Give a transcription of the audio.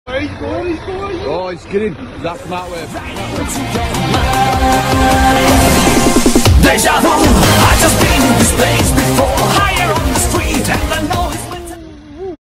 He's going. Oh, he's kidding. That's that way. Deja